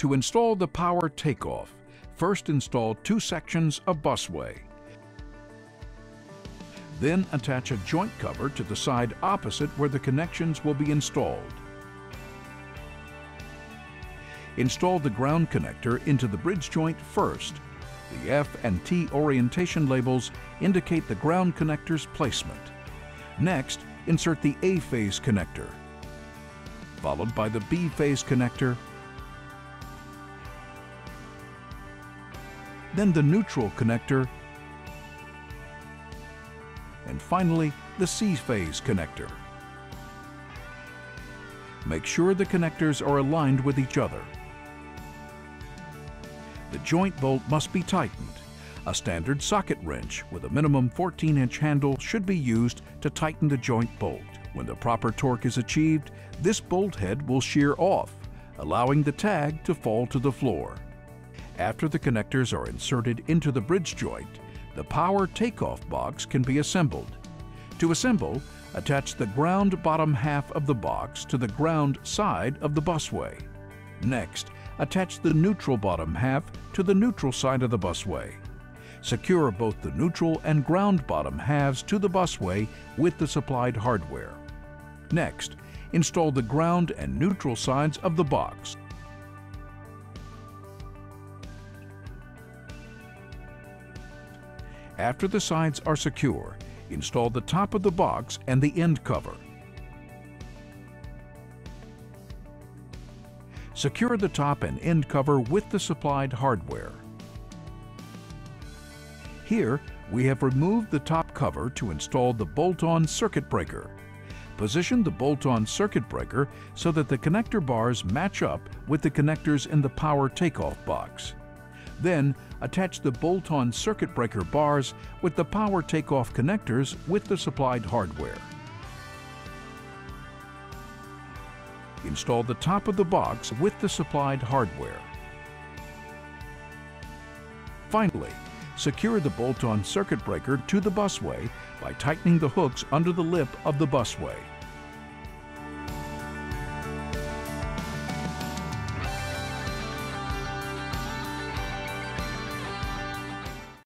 To install the power takeoff, first install 2 sections of busway. Then attach a joint cover to the side opposite where the connections will be installed. Install the ground connector into the bridge joint first. The F and T orientation labels indicate the ground connector's placement. Next, insert the A phase connector, followed by the B phase connector, then the neutral connector, and finally the C phase connector. Make sure the connectors are aligned with each other. The joint bolt must be tightened. A standard socket wrench with a minimum 14-inch handle should be used to tighten the joint bolt. When the proper torque is achieved, this bolt head will shear off, allowing the tag to fall to the floor. After the connectors are inserted into the bridge joint, the power takeoff box can be assembled. To assemble, attach the ground bottom half of the box to the ground side of the busway. Next, attach the neutral bottom half to the neutral side of the busway. Secure both the neutral and ground bottom halves to the busway with the supplied hardware. Next, install the ground and neutral sides of the box. After the sides are secure, install the top of the box and the end cover. Secure the top and end cover with the supplied hardware. Here, we have removed the top cover to install the bolt-on circuit breaker. Position the bolt-on circuit breaker so that the connector bars match up with the connectors in the power takeoff box. Then, attach the bolt-on circuit breaker bars with the power takeoff connectors with the supplied hardware. Install the top of the box with the supplied hardware. Finally, secure the bolt-on circuit breaker to the busway by tightening the hooks under the lip of the busway.